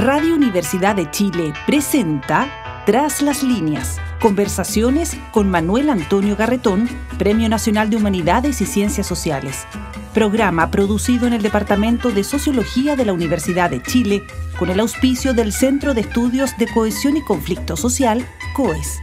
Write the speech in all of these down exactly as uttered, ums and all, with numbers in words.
Radio Universidad de Chile presenta Tras las Líneas, conversaciones con Manuel Antonio Garretón, Premio Nacional de Humanidades y Ciencias Sociales. Programa producido en el Departamento de Sociología de la Universidad de Chile con el auspicio del Centro de Estudios de Cohesión y Conflicto Social, COES.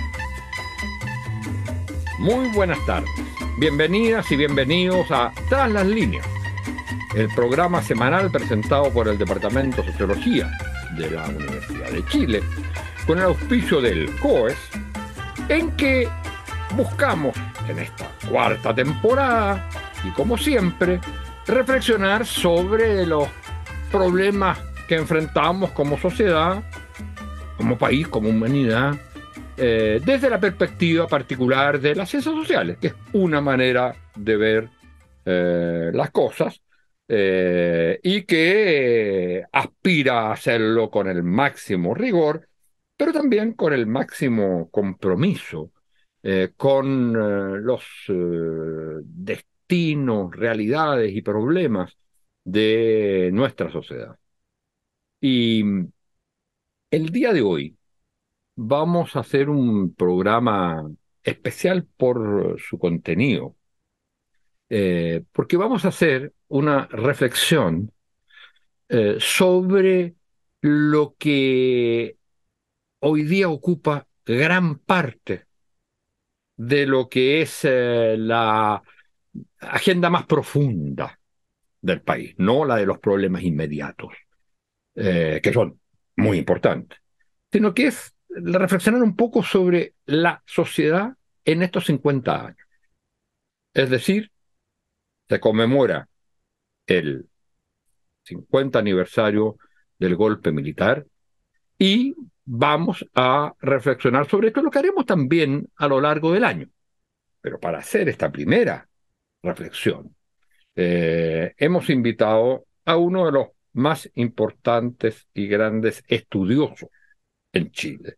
Muy buenas tardes. Bienvenidas y bienvenidos a Tras las Líneas, el programa semanal presentado por el Departamento de Sociología de la Universidad de Chile, con el auspicio del COES, en que buscamos en esta cuarta temporada, y como siempre, reflexionar sobre los problemas que enfrentamos como sociedad, como país, como humanidad, eh, desde la perspectiva particular de las ciencias sociales, que es una manera de ver eh, las cosas, eh, y que eh, aspira a hacerlo con el máximo rigor, pero también con el máximo compromiso eh, con eh, los eh, destinos, realidades y problemas de nuestra sociedad. Y el día de hoy vamos a hacer un programa especial por su contenido, eh, porque vamos a hacer una reflexión eh, sobre lo que hoy día ocupa gran parte de lo que es eh, la agenda más profunda del país, no la de los problemas inmediatos, eh, que son muy importantes, sino que es reflexionar un poco sobre la sociedad en estos cincuenta años. Es decir, se conmemora el cincuenta aniversario del golpe militar y vamos a reflexionar sobre esto, lo que haremos también a lo largo del año. Pero para hacer esta primera reflexión, eh, hemos invitado a uno de los más importantes y grandes estudiosos en Chile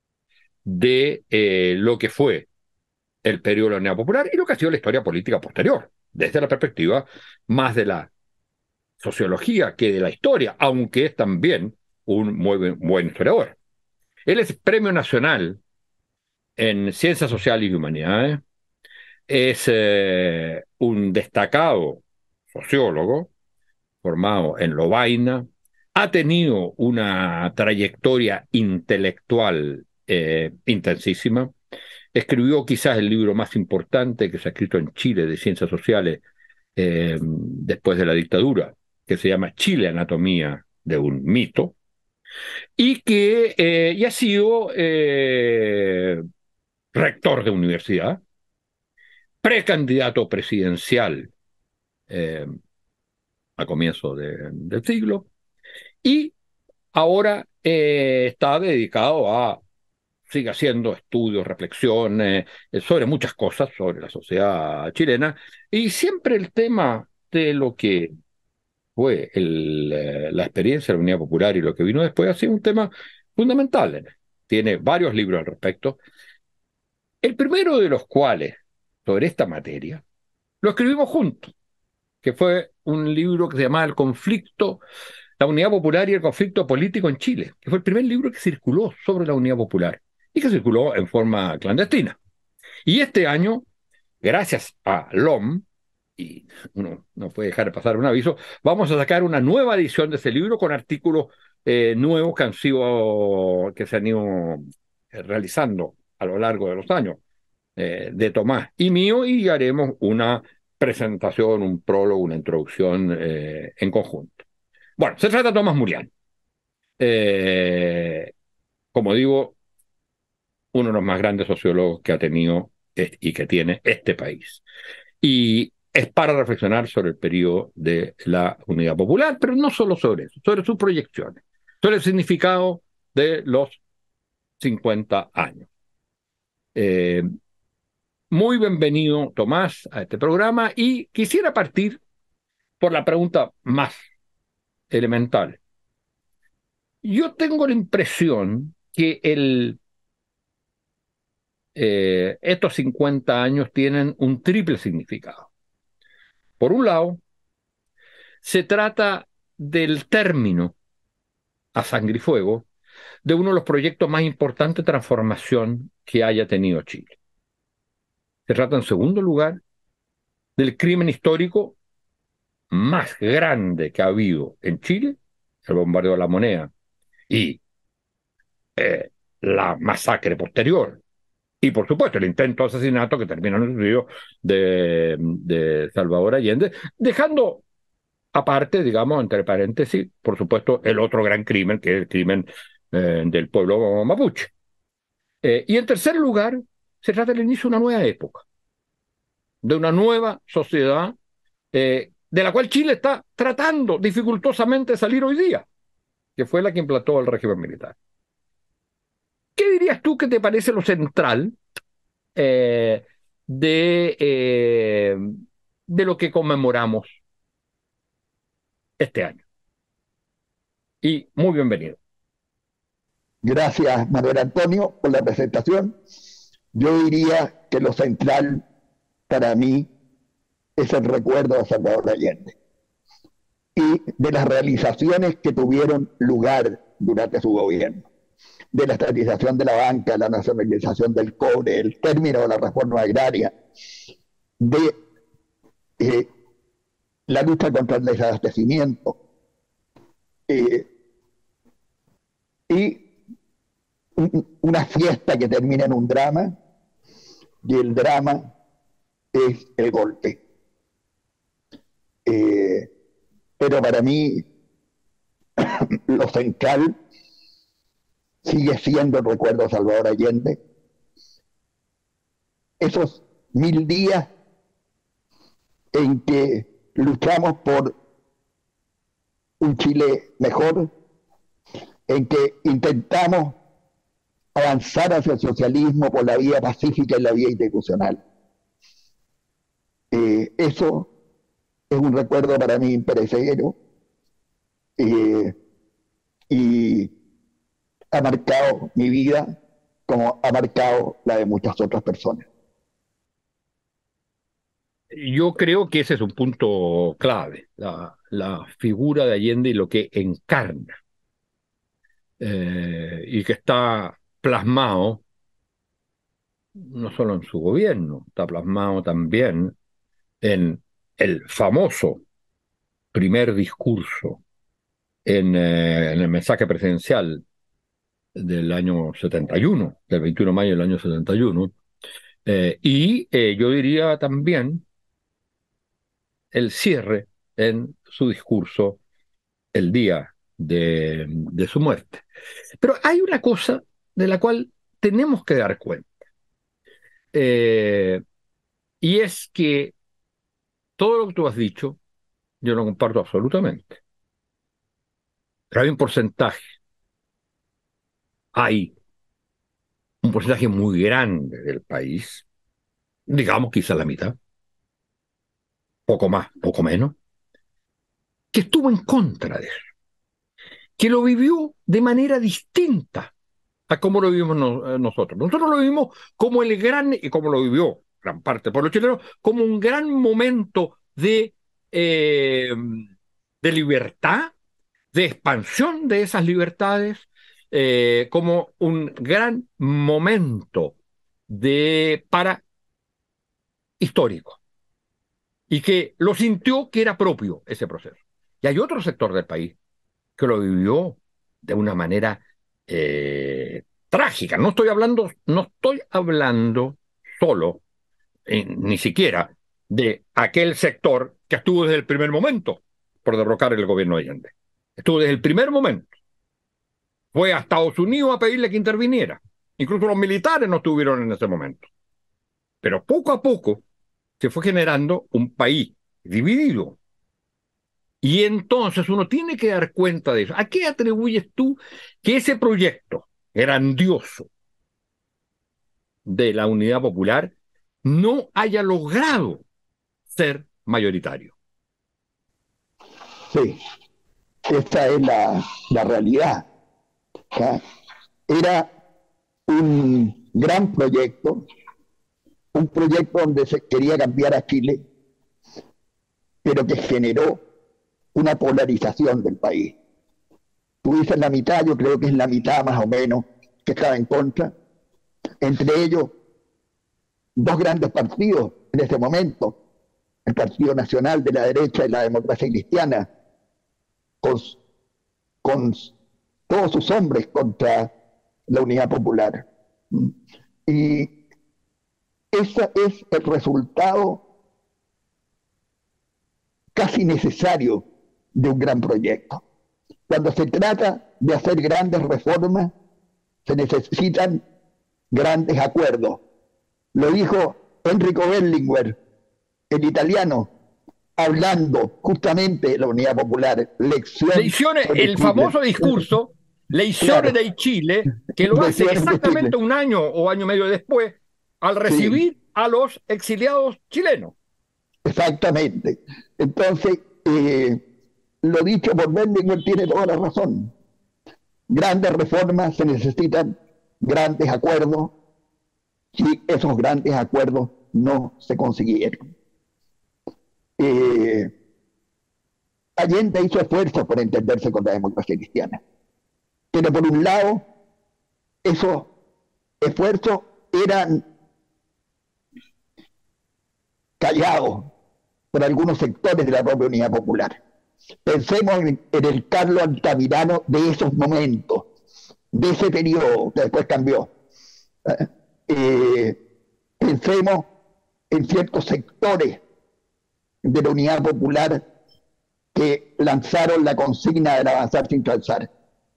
de eh, lo que fue el periodo de la Unidad Popular y lo que ha sido la historia política posterior, desde la perspectiva más de la sociología que de la historia, aunque es también un muy buen, buen historiador. Él es Premio Nacional en Ciencias Sociales y Humanidades, es eh, un destacado sociólogo formado en Lovaina, ha tenido una trayectoria intelectual eh, intensísima, escribió quizás el libro más importante que se ha escrito en Chile de ciencias sociales eh, después de la dictadura, que se llama Chile, anatomía de un mito, y que eh, y ha sido eh, rector de universidad, precandidato presidencial eh, a comienzos de, del siglo, y ahora eh, está dedicado a, sigue haciendo estudios, reflexiones eh, sobre muchas cosas, sobre la sociedad chilena, y siempre el tema de lo que fue el, eh, la experiencia de la Unidad Popular y lo que vino después ha sido un tema fundamental. Tiene varios libros al respecto. El primero de los cuales, sobre esta materia, lo escribimos juntos, que fue un libro que se llamaba El conflicto, la Unidad Popular y el conflicto político en Chile, que fue el primer libro que circuló sobre la Unidad Popular y que circuló en forma clandestina. Y este año, gracias a L O M, y uno no puede dejar de pasar un aviso, vamos a sacar una nueva edición de ese libro con artículos eh, nuevos que han sido, que se han ido eh, realizando a lo largo de los años, eh, de Tomás y mío, y haremos una presentación, un prólogo, una introducción eh, en conjunto. Bueno, se trata de Tomás Murián. Eh, como digo, uno de los más grandes sociólogos que ha tenido y que tiene este país. Y es para reflexionar sobre el periodo de la Unidad Popular, pero no solo sobre eso, sobre sus proyecciones, sobre el significado de los cincuenta años. Eh, muy bienvenido, Tomás, a este programa, y quisiera partir por la pregunta más elemental. Yo tengo la impresión que el, eh, estos cincuenta años tienen un triple significado. Por un lado, se trata del término a sangre y fuego de uno de los proyectos más importantes de transformación que haya tenido Chile. Se trata, en segundo lugar, del crimen histórico más grande que ha habido en Chile, el bombardeo de La Moneda y eh, la masacre posterior. Y, por supuesto, el intento de asesinato que terminó en el suicidio de, de Salvador Allende, dejando aparte, digamos, entre paréntesis, por supuesto, el otro gran crimen, que es el crimen eh, del pueblo mapuche. Eh, y en tercer lugar, se trata del inicio de una nueva época, de una nueva sociedad eh, de la cual Chile está tratando dificultosamente de salir hoy día, que fue la que implantó el régimen militar. ¿Qué dirías tú que te parece lo central eh, de, eh, de lo que conmemoramos este año? Y muy bienvenido. Gracias, Manuel Antonio, por la presentación. Yo diría que lo central para mí es el recuerdo de Salvador Allende y de las realizaciones que tuvieron lugar durante su gobierno, de la estatización de la banca, la nacionalización del cobre, el término de la reforma agraria, de eh, la lucha contra el desabastecimiento eh, y un, una fiesta que termina en un drama, y el drama es el golpe. Eh, pero para mí lo central sigue siendo el recuerdo de Salvador Allende. Esos mil días en que luchamos por un Chile mejor, en que intentamos avanzar hacia el socialismo por la vía pacífica y la vía institucional. Eh, eso es un recuerdo para mí imperecedero eh, y ha marcado mi vida como ha marcado la de muchas otras personas. Yo creo que ese es un punto clave, la, la figura de Allende y lo que encarna, eh, y que está plasmado no solo en su gobierno, está plasmado también en el famoso primer discurso en, eh, en el mensaje presidencial del año setenta y uno, del veintiuno de mayo del año setenta y uno, eh, y eh, yo diría también el cierre en su discurso el día de, de su muerte. Pero hay una cosa de la cual tenemos que dar cuenta, eh, y es que todo lo que tú has dicho, yo lo comparto absolutamente. Pero hay un porcentaje, hay un porcentaje muy grande del país, digamos quizá la mitad, poco más, poco menos, que estuvo en contra de eso, que lo vivió de manera distinta a cómo lo vivimos no, nosotros. Nosotros lo vivimos como el gran, y como lo vivió gran parte por los chilenos, como un gran momento de, eh, de libertad, de expansión de esas libertades, eh, como un gran momento de para histórico, y que lo sintió que era propio ese proceso. Y hay otro sector del país que lo vivió de una manera eh, trágica. No estoy hablando, no estoy hablando solo, eh, ni siquiera, de aquel sector que estuvo desde el primer momento por derrocar el gobierno de Allende. Estuvo desde el primer momento. Fue a Estados Unidos a pedirle que interviniera. Incluso los militares no estuvieron en ese momento. Pero poco a poco se fue generando un país dividido. Y entonces uno tiene que dar cuenta de eso. ¿A qué atribuyes tú que ese proyecto grandioso de la Unidad Popular no haya logrado ser mayoritario? Sí, esta es la, la realidad. ¿Ya? Era un gran proyecto, un proyecto donde se quería cambiar a Chile, pero que generó una polarización del país. tú dices la mitad, yo creo que es la mitad más o menos que estaba en contra. Entre ellos, dos grandes partidos en ese momento, el Partido Nacional de la derecha y la Democracia Cristiana, con, con todos sus hombres contra la Unidad Popular. Y ese es el resultado casi necesario de un gran proyecto. Cuando se trata de hacer grandes reformas, se necesitan grandes acuerdos. Lo dijo Enrico Berlinguer, el italiano, hablando justamente de la Unidad Popular. Lecciones, el famoso discurso, Lecciones claro. de Chile, que lo hace exactamente un año o año y medio después, al recibir sí. a los exiliados chilenos. Exactamente. Entonces, eh, lo dicho por Berlinguer tiene toda la razón. Grandes reformas, se necesitan grandes acuerdos, y esos grandes acuerdos no se consiguieron. Eh, Allende hizo esfuerzos por entenderse con la democracia cristiana, pero por un lado, esos esfuerzos eran callados por algunos sectores de la propia Unidad Popular. Pensemos en, en el Carlos Altamirano de esos momentos, de ese periodo que después cambió. Eh, pensemos en ciertos sectores de la Unidad Popular que lanzaron la consigna del avanzar sin transar.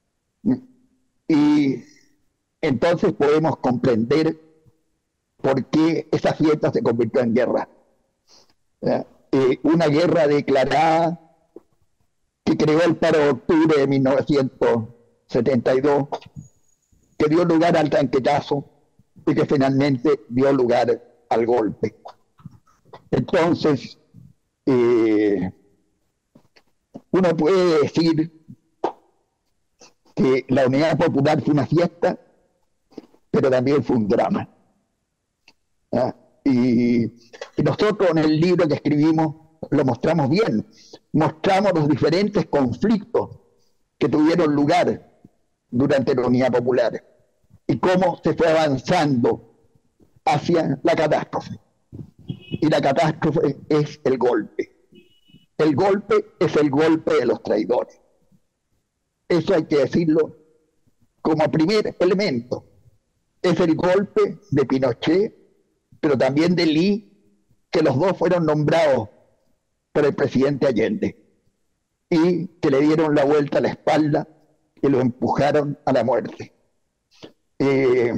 Y entonces podemos comprender por qué esa fiesta se convirtió en guerra. Eh, una guerra declarada que creó el paro de octubre de mil novecientos setenta y dos, que dio lugar al tranquetazo y que finalmente dio lugar al golpe. Entonces, eh, uno puede decir que la Unidad Popular fue una fiesta, pero también fue un drama. ¿Ah? Y, y nosotros en el libro que escribimos lo mostramos bien, mostramos los diferentes conflictos que tuvieron lugar durante la Unidad Popular y cómo se fue avanzando hacia la catástrofe. Y la catástrofe es el golpe. El golpe es el golpe de los traidores. Eso hay que decirlo como primer elemento. Es el golpe de Pinochet, pero también de Lee, que los dos fueron nombrados por el presidente Allende y que le dieron la vuelta a la espalda y lo empujaron a la muerte. Eh,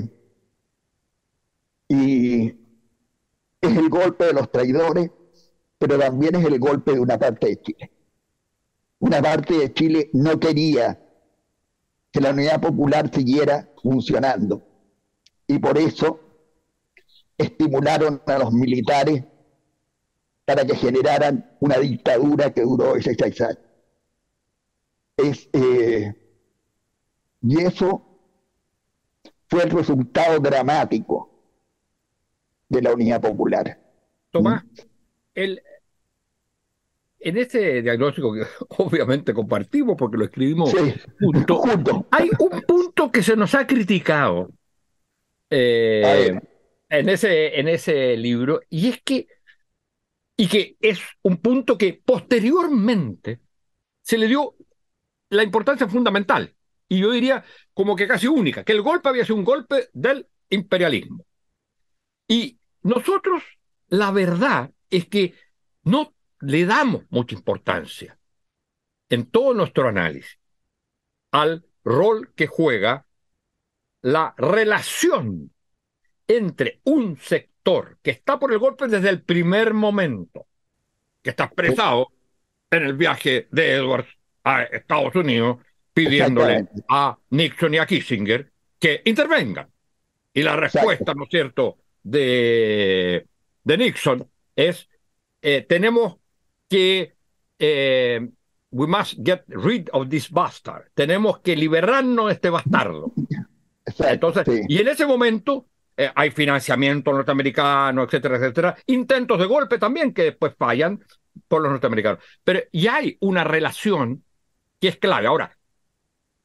y es el golpe de los traidores, pero también es el golpe de una parte de Chile. Una parte de Chile no quería que la Unidad Popular siguiera funcionando y por eso estimularon a los militares para que generaran una dictadura que duró dieciséis años. Es, eh, y eso fue el resultado dramático de la Unidad Popular. Tomás, ¿Mm? el, en ese diagnóstico que obviamente compartimos porque lo escribimos sí, juntos, junto. Hay un punto que se nos ha criticado eh, en, ese, en ese libro, y es que, y que es un punto que posteriormente se le dio la importancia fundamental, y yo diría como que casi única, que el golpe había sido un golpe del imperialismo. Y nosotros, la verdad es que no le damos mucha importancia en todo nuestro análisis al rol que juega la relación entre un sector que está por el golpe desde el primer momento, que está expresado en el viaje de Edwards a Estados Unidos, pidiéndole a Nixon y a Kissinger que intervengan. Y la respuesta, ¿no es cierto?, de, de Nixon es, eh, tenemos que, eh, we must get rid of this bastard, tenemos que liberarnos de este bastardo. Exacto, Entonces, sí. Y en ese momento eh, hay financiamiento norteamericano, etcétera, etcétera, intentos de golpe también que después fallan por los norteamericanos. Pero y hay una relación que es clave. Ahora,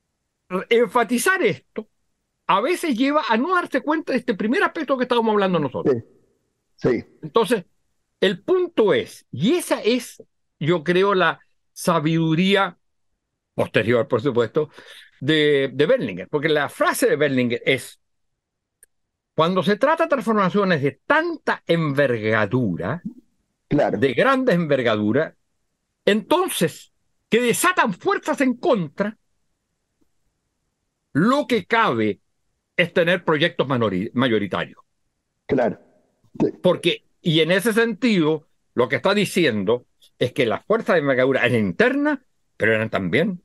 enfatizar esto a veces lleva a no darse cuenta de este primer aspecto que estábamos hablando nosotros. Sí, sí. Entonces, el punto es, y esa es, yo creo, la sabiduría posterior, por supuesto, de, de Berlinguer, porque la frase de Berlinguer es: cuando se trata de transformaciones de tanta envergadura, Claro, de grande envergadura, entonces, que desatan fuerzas en contra, lo que cabe es tener proyectos manori- mayoritarios. claro. Sí, Porque, y en ese sentido, lo que está diciendo es que las fuerzas de envergadura eran internas, pero eran también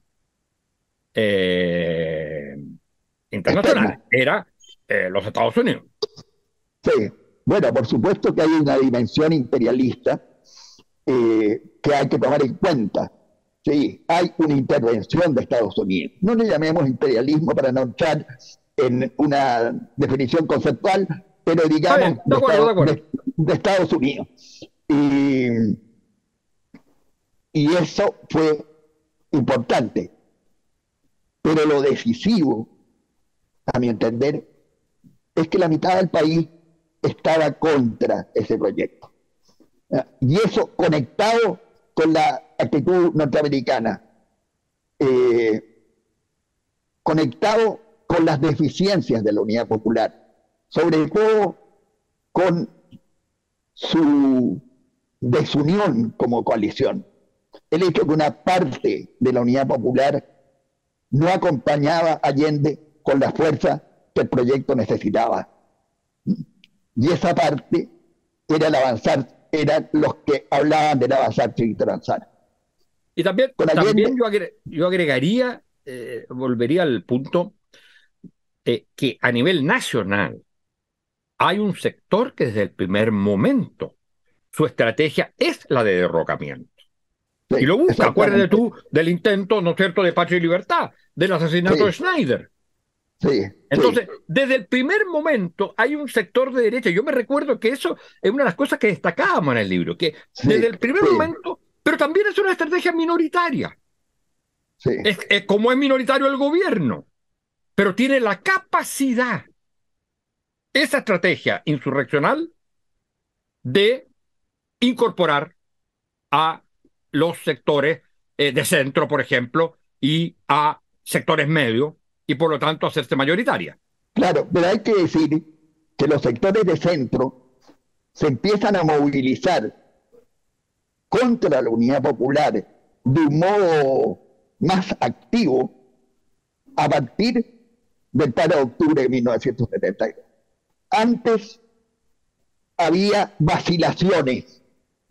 eh, externa. internacionales. Era eh, los Estados Unidos. Sí. Bueno, por supuesto que hay una dimensión imperialista eh, que hay que tomar en cuenta. Sí, hay una intervención de Estados Unidos. No le llamemos imperialismo para no entrar en una definición conceptual, pero Está digamos bien, de de, acuerdo, de Estado, acuerdo. de, de Estados Unidos. Y, y eso fue importante. Pero lo decisivo, a mi entender, es que la mitad del país estaba contra ese proyecto. Y eso conectado con la actitud norteamericana, eh, conectado con las deficiencias de la Unidad Popular, sobre todo con su desunión como coalición. El hecho que una parte de la Unidad Popular no acompañaba a Allende con la fuerza que el proyecto necesitaba. Y esa parte era el avanzar, eran los que hablaban del avanzar sin transar. Y también, Con también Allende, yo, agre- yo agregaría, eh, volvería al punto eh, que a nivel nacional hay un sector que desde el primer momento su estrategia es la de derrocamiento. Y sí, lo busca, acuérdate exactamente. tú del intento, ¿no es cierto?, de Patria y Libertad, del asesinato de Sí, Schneider. sí, sí, Entonces, desde el primer momento hay un sector de derecha. Yo me recuerdo que eso es una de las cosas que destacábamos en el libro, que desde sí, el primer sí, momento, pero también es una estrategia minoritaria. sí, Es, es como es minoritario el gobierno, pero tiene la capacidad, esa estrategia insurreccional, de incorporar a los sectores eh, de centro, por ejemplo, y a sectores medios, y por lo tanto hacerse mayoritaria. claro, pero hay que decir que los sectores de centro se empiezan a movilizar contra la Unidad Popular de un modo más activo a partir del paro de octubre de mil novecientos setenta y dos. Antes había vacilaciones,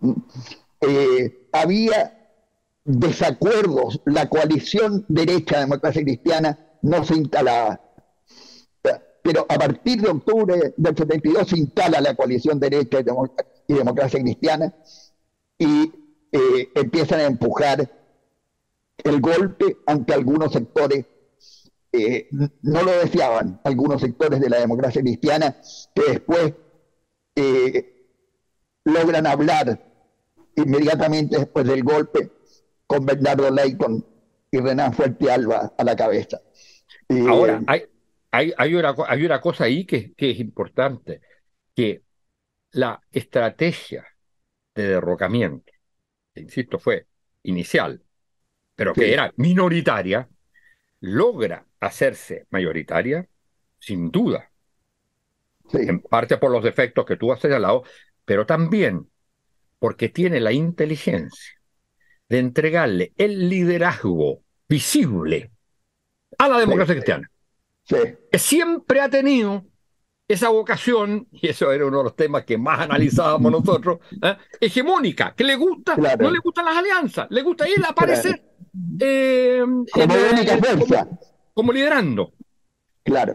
eh, había desacuerdos, la coalición derecha-democracia cristiana no se instalaba. Pero a partir de octubre del setenta y dos se instala la coalición derecha y democracia cristiana y eh, empiezan a empujar el golpe, aunque algunos sectores eh, no lo deseaban, algunos sectores de la democracia cristiana que después eh, logran hablar inmediatamente después del golpe con Bernardo Leighton y Renan Fuerte Alba a la cabeza. Ahora, Eh, hay, hay, hay, una, hay una cosa ahí que, que es importante, que la estrategia de derrocamiento, que insisto, fue inicial, pero que sí, era minoritaria, logra hacerse mayoritaria, sin duda, en sí, parte por los defectos que tú has señalado, pero también porque tiene la inteligencia de entregarle el liderazgo visible a la sí, democracia cristiana, sí, que siempre ha tenido esa vocación, y eso era uno de los temas que más analizábamos nosotros, ¿eh? hegemónica, que le gusta, no le claro, gustan las alianzas, le gusta él claro. aparecer eh, en, Como única eh, como, fuerza, como liderando. claro.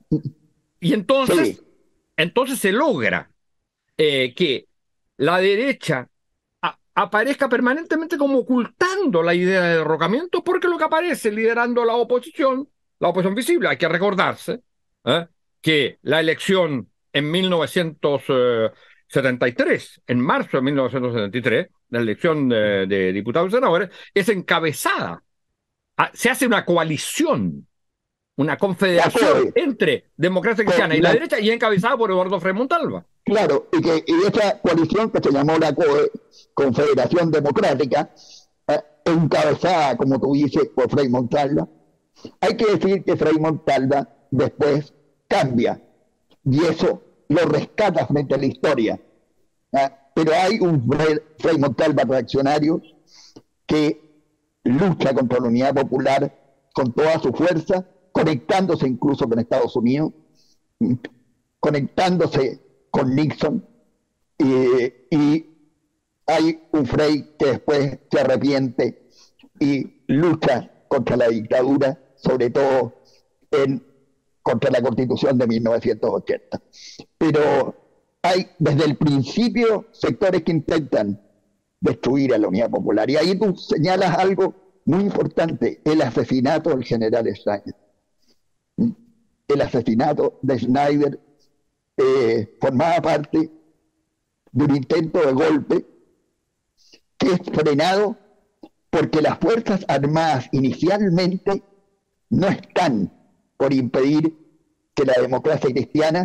Y Sí, entonces, entonces se logra eh, que la derecha a, aparezca permanentemente como ocultando la idea de derrocamiento, porque lo que aparece liderando la oposición, la oposición visible, hay que recordarse ¿eh? que la elección en mil novecientos setenta y tres, en marzo de mil novecientos setenta y tres, la elección de, de diputados y senadores, es encabezada, ah, se hace una coalición una confederación entre democracia cristiana y la derecha y encabezada por Eduardo Frei Montalva. Claro, y que y esa coalición que se llamó la COE, Confederación Democrática, eh, encabezada, como tú dices, por Frei Montalva. Hay que decir que Frei Montalva después cambia, y eso lo rescata frente a la historia. ¿eh? Pero hay un Frei, Frei Montalva reaccionario que lucha contra la unidad popular con toda su fuerza, conectándose incluso con Estados Unidos, conectándose con Nixon, eh, y hay un Frei que después se arrepiente y lucha contra la dictadura, sobre todo en, contra la Constitución de mil novecientos ochenta. Pero hay desde el principio sectores que intentan destruir a la Unidad Popular. Y ahí tú señalas algo muy importante, el asesinato del general Schneider. El asesinato de Schneider eh, formaba parte de un intento de golpe que es frenado porque las Fuerzas Armadas inicialmente no están por impedir que la democracia cristiana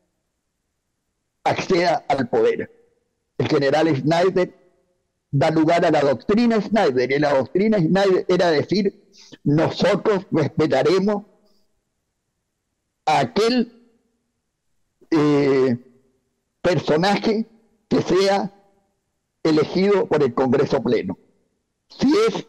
acceda al poder. El general Schneider da lugar a la doctrina Schneider, y la doctrina Schneider era decir, nosotros respetaremos a aquel eh, personaje que sea elegido por el Congreso Pleno. Si es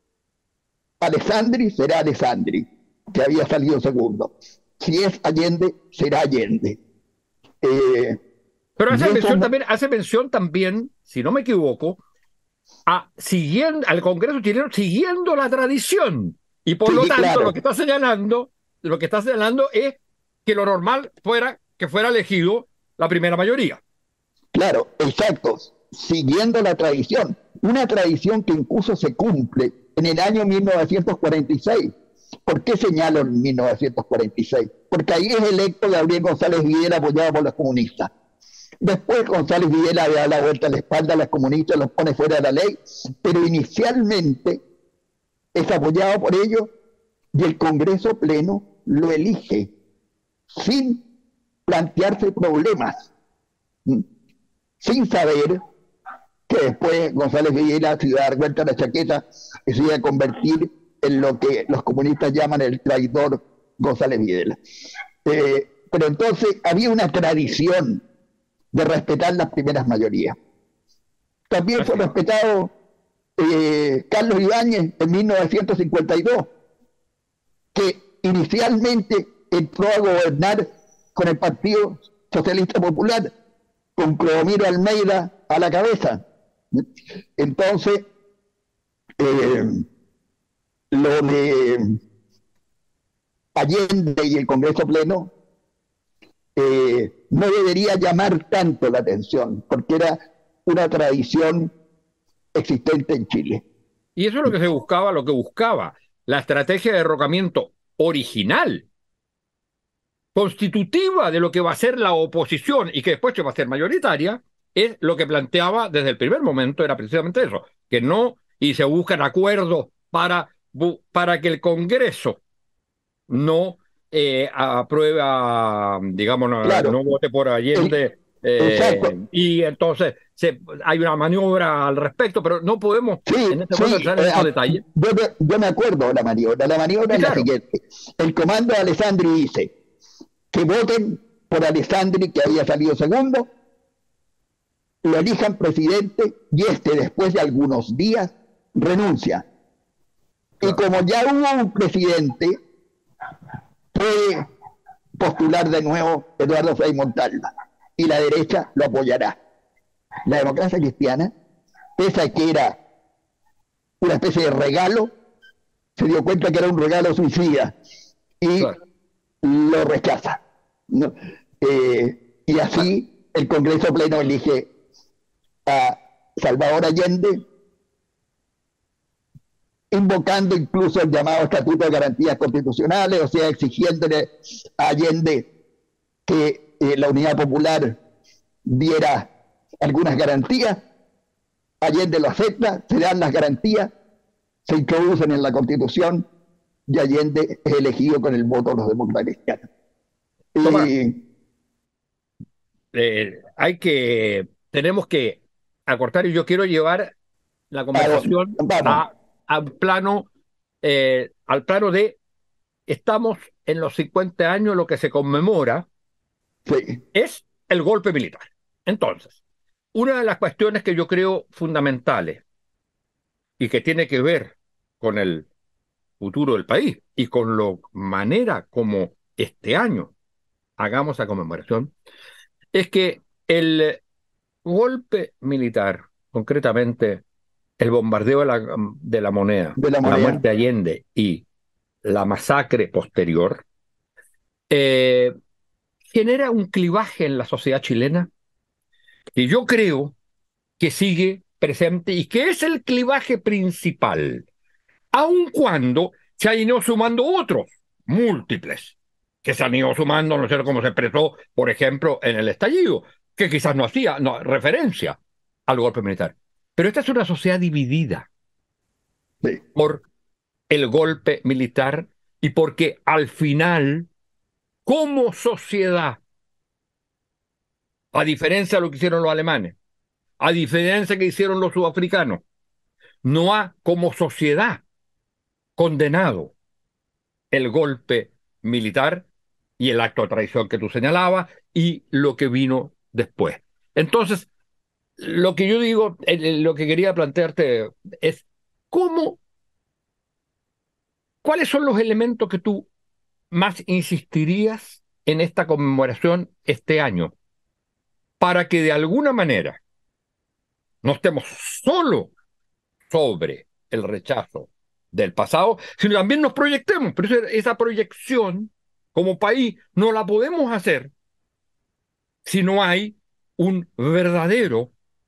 Alessandri, será Alessandri, que había salido segundo. Si es Allende, será Allende. Eh, Pero hace mención, eso... también, hace mención también, si no me equivoco, a siguiendo, al Congreso chileno siguiendo la tradición. Y por sí, lo tanto, claro. lo que está señalando, lo que está señalando es que lo normal fuera que fuera elegido la primera mayoría. Claro, exacto. Siguiendo la tradición. Una tradición que incluso se cumple en el año mil novecientos cuarenta y seis. ¿Por qué señalo en mil novecientos cuarenta y seis? Porque ahí es electo Gabriel González Videla, apoyado por los comunistas. Después González Videla le da la vuelta a la espalda a los comunistas, los pone fuera de la ley, pero inicialmente es apoyado por ellos y el Congreso Pleno lo elige sin plantearse problemas, sin saber que después González Videla se iba a dar vuelta a la chaqueta y se iba a convertir en lo que los comunistas llaman el traidor González Videla. Eh, pero entonces había una tradición de respetar las primeras mayorías. También fue respetado eh, Carlos Ibáñez en mil novecientos cincuenta y dos, que inicialmente entró a gobernar con el Partido Socialista Popular, con Clodomiro Almeida a la cabeza. Entonces, eh, lo de Allende y el Congreso Pleno eh, no debería llamar tanto la atención, porque era una tradición existente en Chile. Y eso es lo que se buscaba, lo que buscaba, la estrategia de derrocamiento original, constitutiva de lo que va a ser la oposición y que después va a ser mayoritaria, es lo que planteaba desde el primer momento, era precisamente eso, que no, y se buscan acuerdos para, para que el Congreso no eh, aprueba, digamos, no, claro. no vote por Allende, eh, y entonces se, hay una maniobra al respecto, pero no podemos sí, en este sí, momento entrar en eh, esos detalles. Yo, yo me acuerdo de la maniobra, la maniobra sí, es claro. la siguiente, el comando de Alessandri dice que voten por Alessandri, que había salido segundo, lo elijan presidente y este después de algunos días renuncia. Claro. Y como ya hubo un presidente, puede postular de nuevo Eduardo Frei Montalva y la derecha lo apoyará. La democracia cristiana, pese a que era una especie de regalo, se dio cuenta que era un regalo suicida y claro. lo rechaza. ¿no? Eh, y así el Congreso Pleno elige a Salvador Allende, invocando incluso el llamado Estatuto de Garantías Constitucionales, o sea, exigiéndole a Allende que eh, la Unidad Popular diera algunas garantías. Allende lo acepta, se dan las garantías, se introducen en la Constitución y Allende es elegido con el voto de los demócratas cristianos. Tomás, Y, eh, hay que, tenemos que acortar y yo quiero llevar la ¿a dónde? conversación Vamos, a, a un plano, eh, al plano de estamos en los cincuenta años, lo que se conmemora sí, es el golpe militar. Entonces, una de las cuestiones que yo creo fundamentales y que tiene que ver con el futuro del país y con la manera como este año hagamos la conmemoración, es que el golpe militar, concretamente el bombardeo de la, de la Moneda, de la la moneda. muerte de Allende y la masacre posterior, eh, genera un clivaje en la sociedad chilena que yo creo que sigue presente y que es el clivaje principal, aun cuando se han ido sumando otros, múltiples, que se han ido sumando, no sé cómo se expresó, por ejemplo, en el estallido, que quizás no hacía no, referencia al golpe militar. Pero esta es una sociedad dividida Sí. por el golpe militar y porque al final, como sociedad, a diferencia de lo que hicieron los alemanes, a diferencia de lo que hicieron los sudafricanos, no ha como sociedad condenado el golpe militar y el acto de traición que tú señalabas y lo que vino después. Entonces, lo que yo digo, lo que quería plantearte es cómo, cuáles son los elementos que tú más insistirías en esta conmemoración este año para que de alguna manera no estemos solo sobre el rechazo del pasado, sino también nos proyectemos. Pero esa, esa proyección como país no la podemos hacer si no hay un verdadero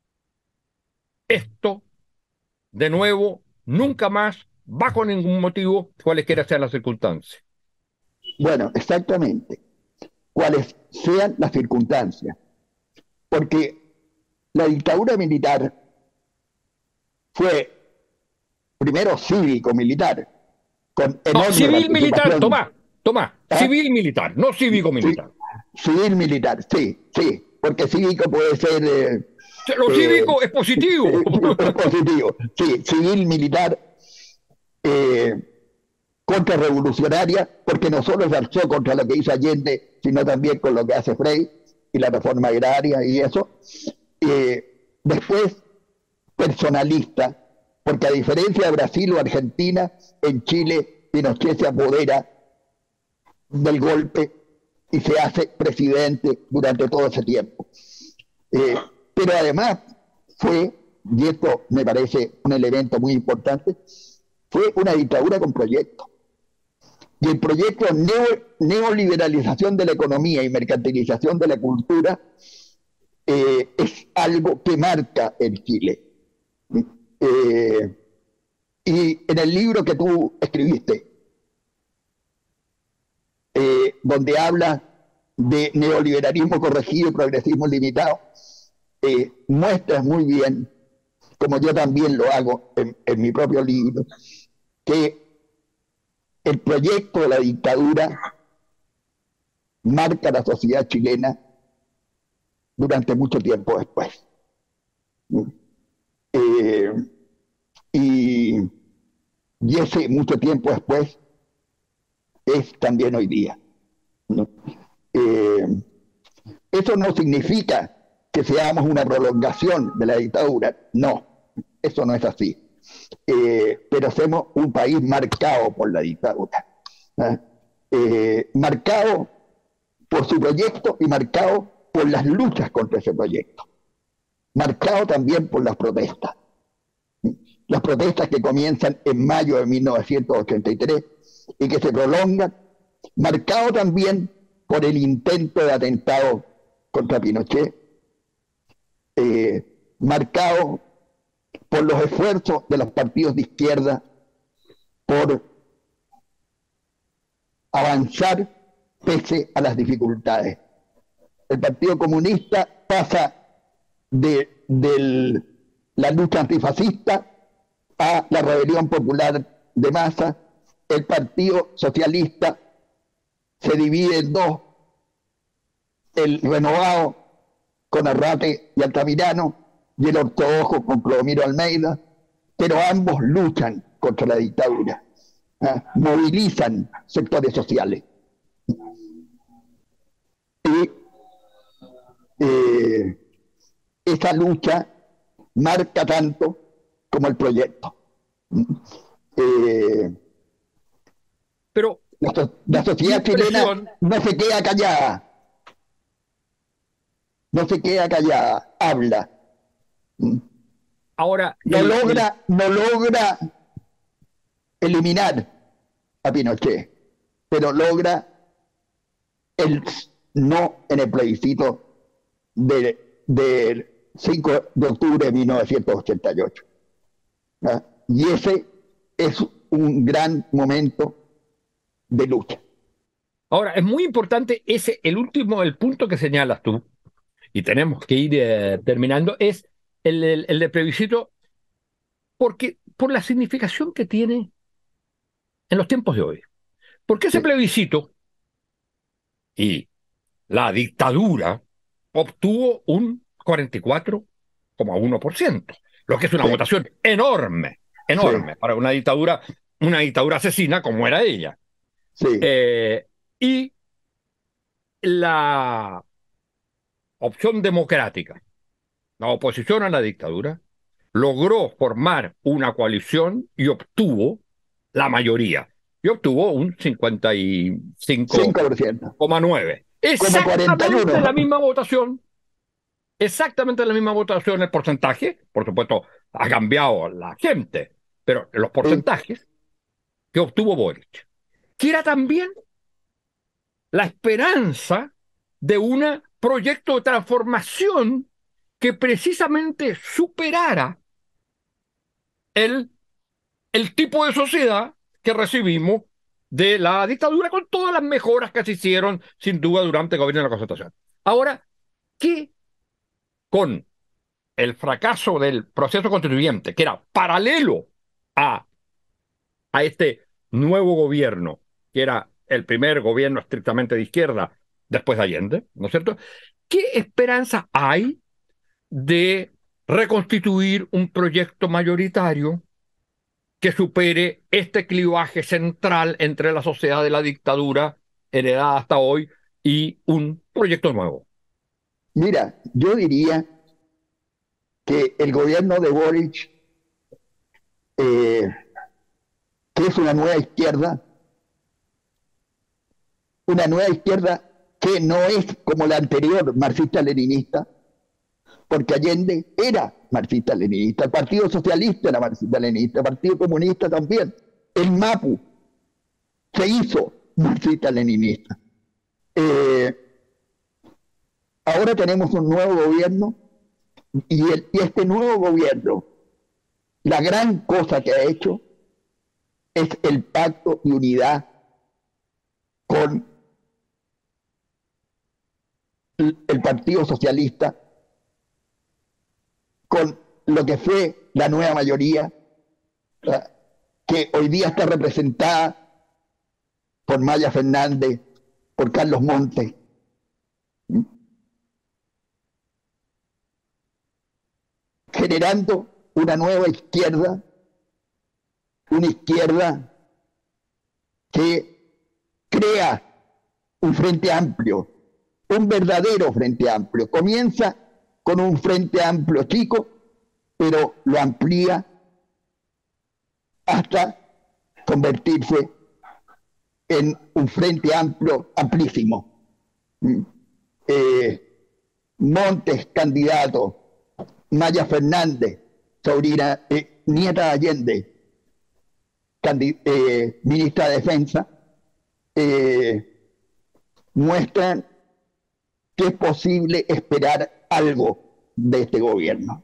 esto, de nuevo, nunca más, bajo ningún motivo, cualesquiera sean las circunstancias. Bueno, exactamente. Cuales sean las circunstancias. Porque la dictadura militar fue primero cívico-militar, con No, enorme civil-militar, participación. Tomás, Tomás, ¿Ah? civil-militar, no Sí, cívico-militar. civil-militar, sí, sí, porque cívico puede ser... Eh, Lo eh, cívico es positivo. es positivo, sí, civil-militar, eh, contrarrevolucionaria, porque no solo se alzó contra lo que hizo Allende, sino también con lo que hace Frei y la reforma agraria y eso. Eh, después, personalista, porque a diferencia de Brasil o Argentina, en Chile Pinochet se apodera del golpe y se hace presidente durante todo ese tiempo. Eh, pero además fue, y esto me parece un elemento muy importante, fue una dictadura con proyecto. Y el proyecto neo, neoliberalización de la economía y mercantilización de la cultura eh, es algo que marca el Chile. Eh, y en el libro que tú escribiste, eh, donde habla de neoliberalismo corregido y progresismo limitado, eh, muestras muy bien, como yo también lo hago en, en mi propio libro, que el proyecto de la dictadura marca la sociedad chilena durante mucho tiempo después. Eh, y, y ese mucho tiempo después es también hoy día, ¿no? Eh, eso no significa que seamos una prolongación de la dictadura, no, eso no es así. Eh, pero somos un país marcado por la dictadura, ¿eh? Eh, marcado por su proyecto y marcado por las luchas contra ese proyecto, marcado también por las protestas, las protestas que comienzan en mayo de mil novecientos ochenta y tres y que se prolongan, marcado también por el intento de atentado contra Pinochet, eh, marcado por los esfuerzos de los partidos de izquierda por avanzar pese a las dificultades. El Partido Comunista pasa de, de la lucha antifascista a la rebelión popular de masa el Partido Socialista se divide en dos, el renovado con Arrate y Altamirano y el ortodoxo con Clodomiro Almeida, pero ambos luchan contra la dictadura, ¿eh? Movilizan sectores sociales. Y eh, esa lucha marca tanto como el proyecto. Eh, Pero la, la sociedad chilena no se queda callada, no se queda callada, habla. Ahora no el, logra, el... no logra eliminar a Pinochet, pero logra el no en el plebiscito del de cinco de octubre de mil novecientos ochenta y ocho. ¿Ah? Y ese es un gran momento de lucha. Ahora, es muy importante ese, el último, el punto que señalas tú, y tenemos que ir eh, terminando, es el, el, el de plebiscito, porque por la significación que tiene en los tiempos de hoy. Porque ese sí. plebiscito y la dictadura obtuvo un cuarenta y cuatro coma uno por ciento, lo que es una sí. votación enorme, enorme, sí. para una dictadura, una dictadura asesina como era ella. Sí. Eh, y la opción democrática, la oposición a la dictadura, logró formar una coalición y obtuvo la mayoría. Y obtuvo un cincuenta y cinco coma nueve. Exactamente la misma votación. Exactamente la misma votación. El porcentaje, por supuesto, ha cambiado la gente, pero los porcentajes sí. que obtuvo Boric, que era también la esperanza de un proyecto de transformación que precisamente superara el, el tipo de sociedad que recibimos de la dictadura, con todas las mejoras que se hicieron, sin duda, durante el gobierno de la Concertación. Ahora, ¿qué con el fracaso del proceso constituyente, que era paralelo a, a este nuevo gobierno, que era el primer gobierno estrictamente de izquierda después de Allende, ¿no es cierto? ¿Qué esperanza hay de reconstituir un proyecto mayoritario que supere este clivaje central entre la sociedad de la dictadura heredada hasta hoy y un proyecto nuevo? Mira, yo diría que el gobierno de Boric, eh, que es una nueva izquierda, una nueva izquierda que no es como la anterior marxista-leninista, porque Allende era marxista-leninista, el Partido Socialista era marxista-leninista, el Partido Comunista también, el MAPU se hizo marxista-leninista. Eh, ahora tenemos un nuevo gobierno y, el, y este nuevo gobierno, la gran cosa que ha hecho es el pacto de unidad con el Partido Socialista, con lo que fue la nueva mayoría, que hoy día está representada por Maya Fernández, por Carlos Montes. Generando una nueva izquierda, una izquierda que crea un frente amplio, un verdadero frente amplio. Comienza con un frente amplio chico, pero lo amplía hasta convertirse en un frente amplio, amplísimo. Eh, Montes, candidato, Maya Fernández, sobrina, eh, nieta de Allende, eh, ministra de Defensa, eh, muestran que es posible esperar algo de este gobierno.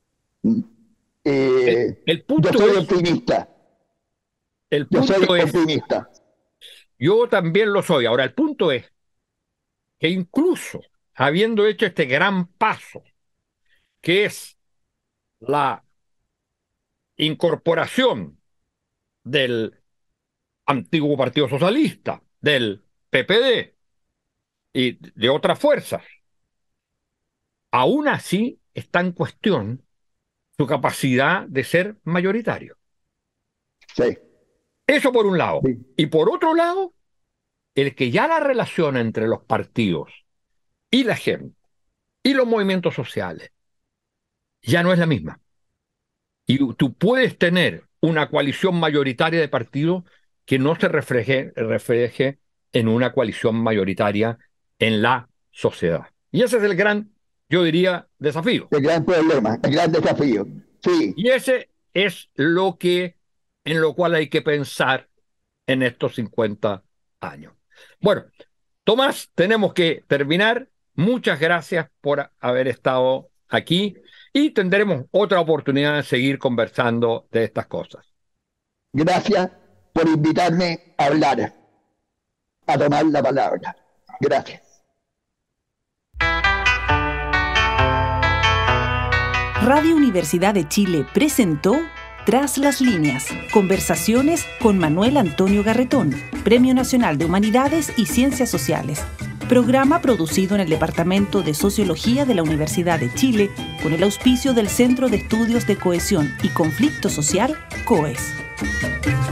Eh, el, el punto yo soy es, optimista. El punto yo soy es, optimista. Yo también lo soy. Ahora, el punto es que incluso habiendo hecho este gran paso, que es la incorporación del antiguo Partido Socialista, del P P D y de otras fuerzas. Aún así está en cuestión su capacidad de ser mayoritario. Sí. Eso por un lado. Sí. Y por otro lado, el que ya la relación entre los partidos y la gente y los movimientos sociales ya no es la misma. Y tú puedes tener una coalición mayoritaria de partidos que no se refleje, refleje en una coalición mayoritaria en la sociedad. Y ese es el gran, yo diría, desafío. El gran problema, el gran desafío. Sí. Y ese es lo que, en lo cual hay que pensar en estos cincuenta años. Bueno, Tomás, tenemos que terminar. Muchas gracias por haber estado aquí y tendremos otra oportunidad de seguir conversando de estas cosas. Gracias por invitarme a hablar, a tomar la palabra. Gracias. Radio Universidad de Chile presentó Tras las líneas, conversaciones con Manuel Antonio Garretón, Premio Nacional de Humanidades y Ciencias Sociales. Programa producido en el Departamento de Sociología de la Universidad de Chile con el auspicio del Centro de Estudios de Cohesión y Conflicto Social, COES.